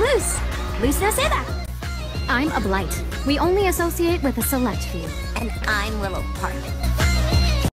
loose. Loose no seda. I'm a blight. We only associate with a select few. And I'm Willow Park.